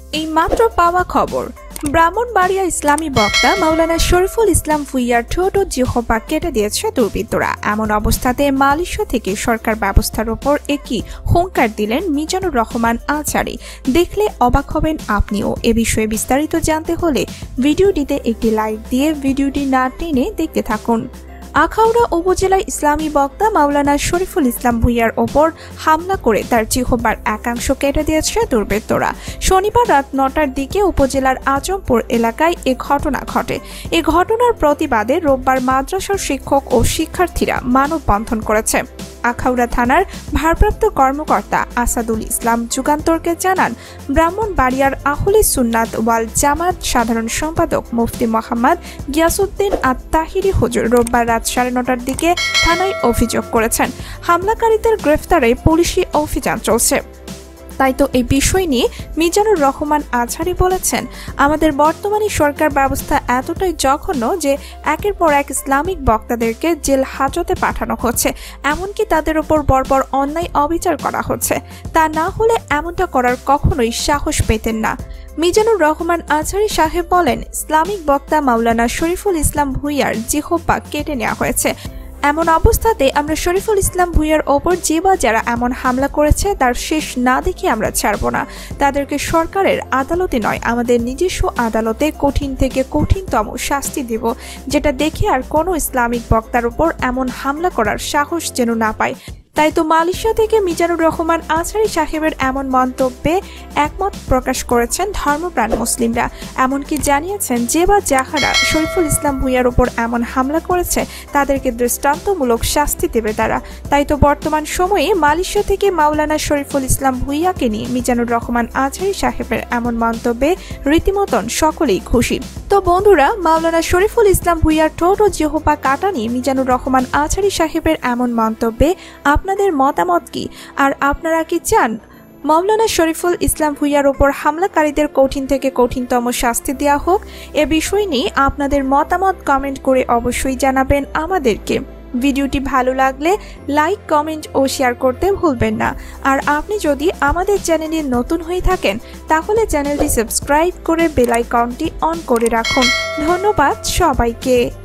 এই মাত্র পাওয়া খবর, ব্রাহ্মণবাড়িয়া ইসলামী বক্তা মাওলানা শরীফুল ইসলাম ভুঁইয়ার ঠোঁট ও জিহ্বা কেটে দিয়েছে দুর্বৃত্তরা। এমন অবস্থাতে মালয়েশিয়া থেকে সরকার ব্যবস্থার ওপর একই হুঙ্কার দিলেন মিজানুর রহমান আজহারি। দেখলে অবাক হবেন আপনিও। এ বিষয়ে বিস্তারিত জানতে হলে ভিডিওটিতে একটি লাইক দিয়ে ভিডিওটি না টেনে দেখতে থাকুন। আখাউড়া উপজেলায় ইসলামী বক্তা মাওলানা শরীফুল ইসলাম ভুঁইয়ার ওপর হামলা করে তার জিহ্বার একাংশ কেটে দিয়েছে দুর্বৃত্তরা। শনিবার রাত ৯টার দিকে উপজেলার আজমপুর এলাকায় এ ঘটনা ঘটে। এ ঘটনার প্রতিবাদে রোববার মাদ্রাসার শিক্ষক ও শিক্ষার্থীরা মানববন্ধন করেছে। আখাউড়া থানার ভারপ্রাপ্ত কর্মকর্তা আসাদুল ইসলাম যুগান্তরকে জানান, ব্রাহ্মণবাড়িয়ার আহলে সুন্নাত ওয়াল জামাত সাধারণ সম্পাদক মুফতি মোহাম্মদ গিয়াসউদ্দিন আত-তাহিরি হুজুর রোববার রাত ৯:৩০টার দিকে থানায় অভিযোগ করেছেন, হামলাকারীদের গ্রেফতারে পুলিশি অভিযান চলছে। তাই তো এই বিষয় নিয়ে মিজানুর রহমান আজহারি বলেছেন, আমাদের বর্তমানে সরকার ব্যবস্থা এতটাই জঘন্য যে একের পর এক ইসলামিক বক্তাদেরকে জেল হাজতে পাঠানো হচ্ছে, এমনকি তাদের উপর বর্বর অন্যায় অবিচার করা হচ্ছে। তা না হলে এমনটা করার কখনোই সাহস পেতেন না। মিজানুর রহমান আজহারি সাহেব বলেন, ইসলামিক বক্তা মাওলানা শরীফুল ইসলাম ভুঁইয়ার জিহ্বা কেটে নেওয়া হয়েছে। এমন অবস্থাতে আমরা শরীফুল ইসলাম ভুঁইয়ার ওপর যে বা যারা এমন হামলা করেছে তার শেষ না দেখে আমরা ছাড়ব না। তাদেরকে সরকারের আদালতে নয়, আমাদের নিজস্ব আদালতে কঠিন থেকে কঠিনতম শাস্তি দেব, যেটা দেখে আর কোনো ইসলামিক বক্তার উপর এমন হামলা করার সাহস যেন না পায়। তাই তো মালয়েশিয়া থেকে মিজানুর রহমান আজহারি সাহেবের এমন মন্তব্যে একমত প্রকাশ করেছেন ধর্মপ্রাণ মুসলিমরা। এমনকি জানিয়েছেন, যে বা যাহারা শরীফুল ইসলাম ভুঁইয়ার উপর এমন হামলা করেছে তাদেরকে দৃষ্টান্তমূলক শাস্তি দেবে তারা। তাই তো বর্তমান সময়ে মালয়েশিয়া থেকে মাওলানা শরীফুল ইসলাম ভুঁইয়াকে নিয়ে মিজানুর রহমান আজহারি সাহেবের এমন মন্তব্যে রীতিমতন সকলেই খুশি। তো বন্ধুরা, মাওলানা শরীফুল ইসলাম ভুঁইয়ার ঠোঁট ও জিহ্বা কাটা নিয়ে মিজানুর রহমান আজহারি সাহেবের এমন মন্তব্যে আপনাদের মতামত কি? আর আপনারা কি চান মাওলানা শরীফুল ইসলাম ভুঁইয়ার ওপর হামলাকারীদের কঠিন থেকে কঠিনতম শাস্তি দেওয়া হোক? এ বিষয় নিয়ে আপনাদের মতামত কমেন্ট করে অবশ্যই জানাবেন আমাদেরকে। ভিডিওটি ভালো লাগলে লাইক, কমেন্ট ও শেয়ার করতে ভুলবেন না। আর আপনি যদি আমাদের চ্যানেলে নতুন হয়ে থাকেন তাহলে চ্যানেলটি সাবস্ক্রাইব করে বেল আইকনটি অন করে রাখুন। ধন্যবাদ সবাইকে।